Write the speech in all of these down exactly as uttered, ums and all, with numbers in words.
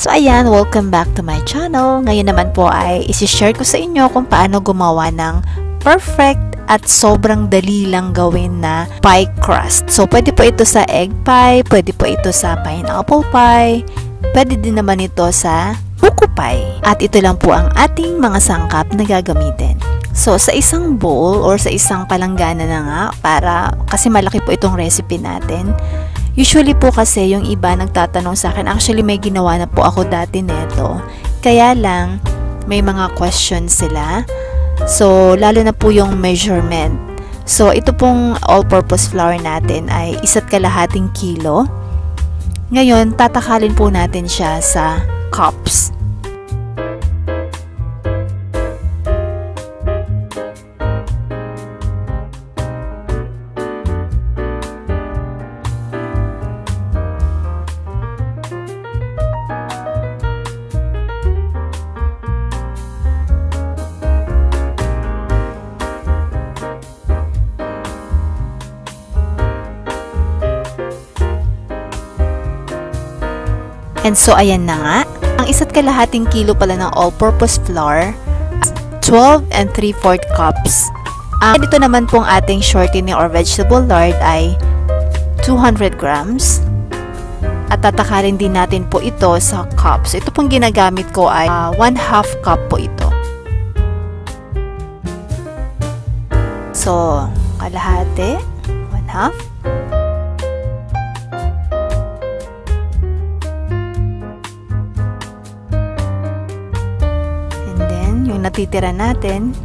So ayan, welcome back to my channel. Ngayon naman po ay isi-share ko sa inyo kung paano gumawa ng perfect at sobrang dali lang gawin na pie crust. So pwede po ito sa egg pie, pwede po ito sa pineapple pie, pwede din naman ito sa buko pie. At ito lang po ang ating mga sangkap na gagamitin. So sa isang bowl or sa isang palanggana na nga, para kasi malaki po itong recipe natin. Usually po kasi yung iba nagtatanong sa akin, actually may ginawa na po ako dati neto. Kaya lang may mga questions sila. So lalo na po yung measurement. So ito pong all-purpose flour natin ay isa't kalahating kilo. Ngayon tatakalin po natin siya sa cups. And so, ayan na nga. Ang isa't kalahating kilo pala ng all-purpose flour, twelve and three-fourths cups. Ang ito naman pong ating shortening or vegetable lard ay two hundred grams. At tatakalin din natin po ito sa cups. Ito pong ginagamit ko ay uh, one half cup po ito. So, kalahati, one half. Natitira natin,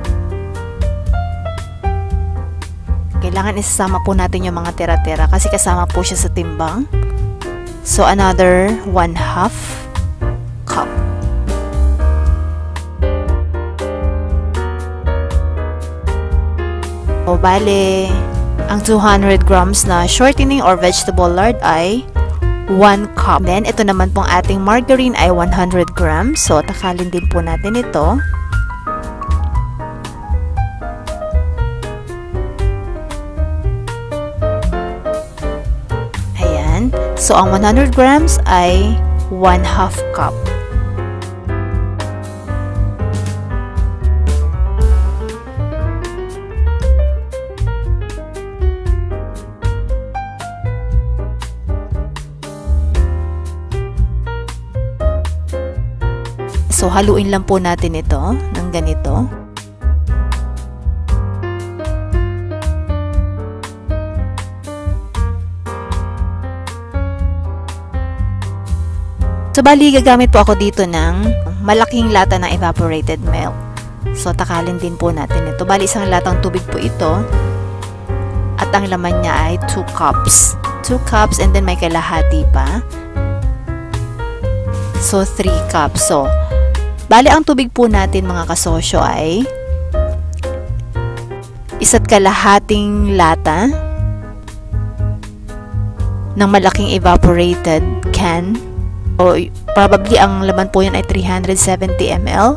kailangan isasama po natin yung mga tira-tira kasi kasama po siya sa timbang. So another one half cup. O bale, ang two hundred grams na shortening or vegetable lard ay one cup. Then ito naman pong ating margarine ay one hundred grams. So takalin din po natin ito. So, ang one hundred grams ay one half cup. So, haluin lang po natin ito ng ganito. So, bali, gagamit po ako dito ng malaking lata ng evaporated milk. So, takalin din po natin ito. Bali, isang latang tubig po ito. At ang laman niya ay two cups. two cups and then may kalahati pa. So, three cups. So, bali, ang tubig po natin mga kasosyo ay isa't kalahating lata ng malaking evaporated can. O, probably ang laman po yun ay three hundred seventy milliliters.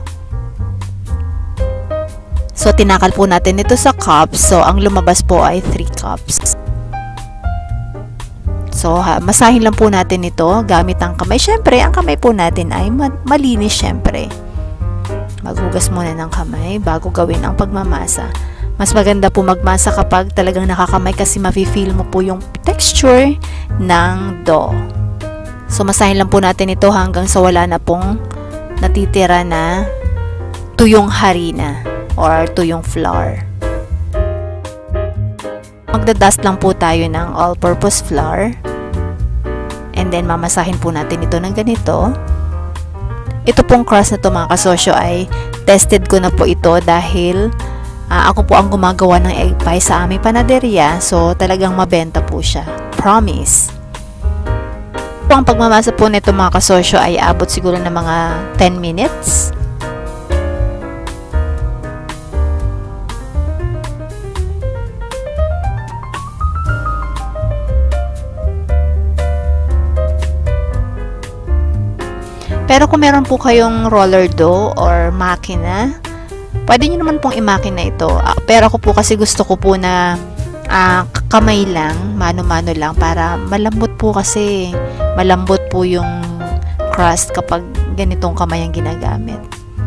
So, tinakal po natin ito sa cups. So, ang lumabas po ay three cups. So, ha, masahin lang po natin ito gamit ang kamay. Siyempre, ang kamay po natin ay malinis siyempre. Maghugas muna ng kamay bago gawin ang pagmamasa. Mas maganda po magmasa kapag talagang nakakamay kasi mafe-feel mo po yung texture ng dough. So, masahin lang po natin ito hanggang sa wala na pong natitira na tuyong harina or tuyong flour. Magdadust lang po tayo ng all-purpose flour. And then, mamasahin po natin ito ng ganito. Ito pong crust na ito mga kasosyo ay tested ko na po ito dahil uh, ako po ang gumagawa ng egg pie sa aming panaderia. So, talagang mabenta po siya. Promise. Ang pagmamasa po nito mga kasosyo ay abot siguro ng mga ten minutes. Pero kung meron po kayong roller dough or makina, pwede nyo naman pong imakina ito. Pero ako po kasi gusto ko po na uh, kamay lang, mano-mano lang para malambot po kasi malambot po yung crust kapag ganitong kamay ang ginagamit.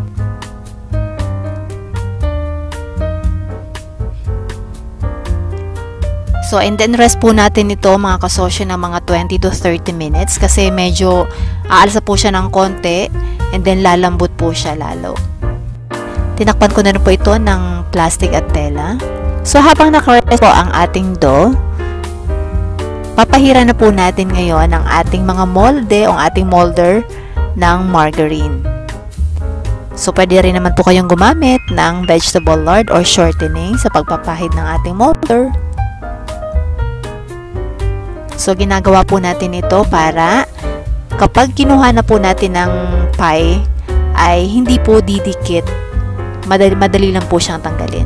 So, and then rest po natin ito mga kasosyo ng mga twenty to thirty minutes kasi medyo aalsa po siya ng konti and then lalambot po siya lalo. Tinakpan ko na rin po ito ng plastic at tela. So, habang nakarest po ang ating dough, papahira na po natin ngayon ang ating mga molde o ang ating molder ng margarine. So, pwede rin naman po kayong gumamit ng vegetable lard or shortening sa pagpapahid ng ating molder. So, ginagawa po natin ito para kapag kinuha na po natin ng pie, ay hindi po didikit. Madali, madali lang po siyang tanggalin.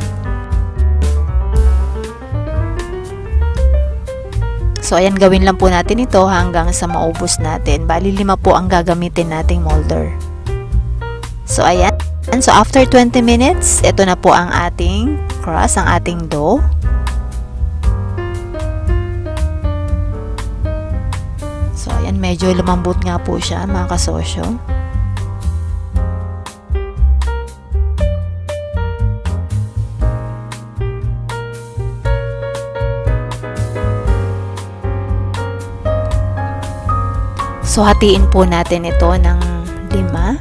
So, ayan, gawin lang po natin ito hanggang sa maubos natin. Bali, lima po ang gagamitin nating molder. So, ayan. So, after twenty minutes, ito na po ang ating crust, ang ating dough. So, ayan, medyo lumambot nga po siya, mga kasosyo. So, hatiin po natin ito ng lima.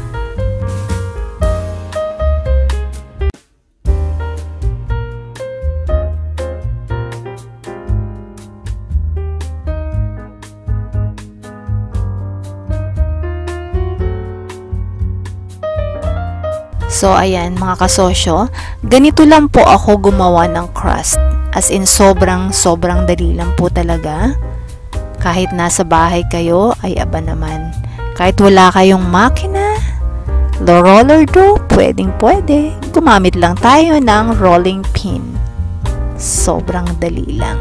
So, ayan mga kasosyo, ganito lang po ako gumawa ng crust. As in, sobrang, sobrang dali lang po talaga. Kahit nasa bahay kayo, ay aba naman. Kahit wala kayong makina, the roller dough, pwedeng pwede. Gumamit lang tayo ng rolling pin. Sobrang dali lang.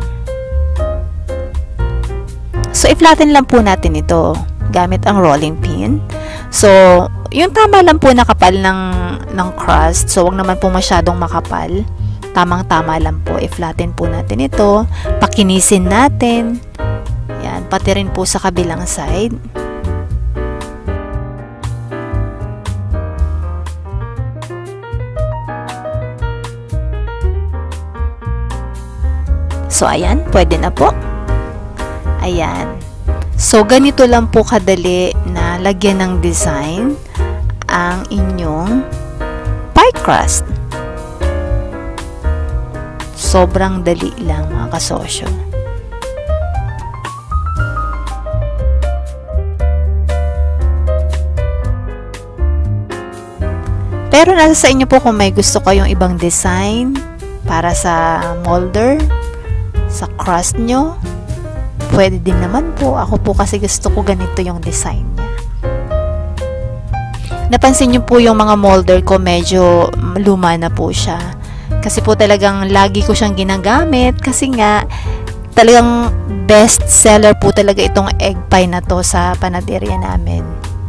So, i-flatten lang po natin ito gamit ang rolling pin. So, yung tama lang po na kapal ng, ng crust. So, wag naman po masyadong makapal. Tamang-tama lang po. I-flatten po natin ito. Pakinisin natin. Yan, pati rin po sa kabilang side. So, ayan, pwede na po. Ayan. So, ganito lang po kadali na lagyan ng design ang inyong pie crust. Sobrang dali lang mga kasosyo. Pero nasa sa inyo po kung may gusto kayong ibang design para sa molder, sa crust nyo, pwede din naman po. Ako po kasi gusto ko ganito yung design niya. Napansin nyo po yung mga molder ko, medyo luma na po siya. Kasi po talagang lagi ko siyang ginagamit kasi nga talagang best seller po talaga itong egg pie na to sa panaderia namin.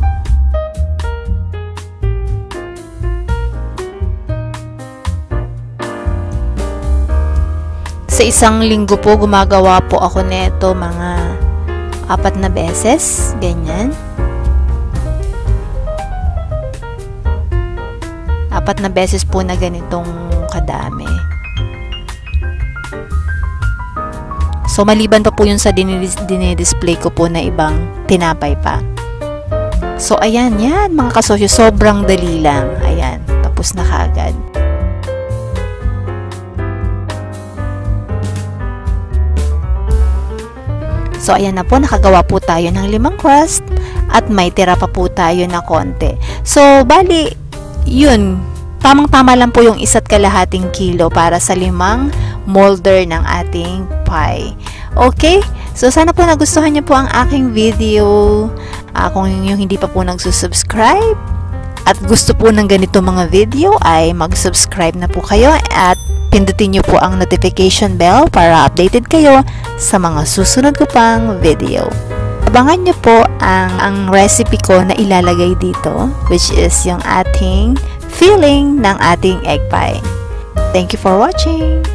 Sa isang linggo po, gumagawa po ako nito mga apat na beses. Ganyan. Apat na beses po na ganitong kadami. So, maliban pa po yun sa dinidisplay ko po na ibang tinapay pa. So, ayan, yan mga kasosyo. Sobrang dali lang. Ayan, tapos na kaagad. So, ayan na po, nakagawa po tayo ng limang crust at may tira pa po tayo na konti. So, bali, yun, tamang-tama lang po yung isa't kalahating kilo para sa limang molder ng ating pie. Okay? So, sana po nagustuhan niyo po ang aking video. Uh, kung yung hindi pa po nagsusubscribe at gusto po ng ganito mga video, ay mag-subscribe na po kayo at pindutin niyo po ang notification bell para updated kayo sa mga susunod ko pang video. Abangan niyo po ang, ang recipe ko na ilalagay dito, which is yung ating filling ng ating egg pie. Thank you for watching!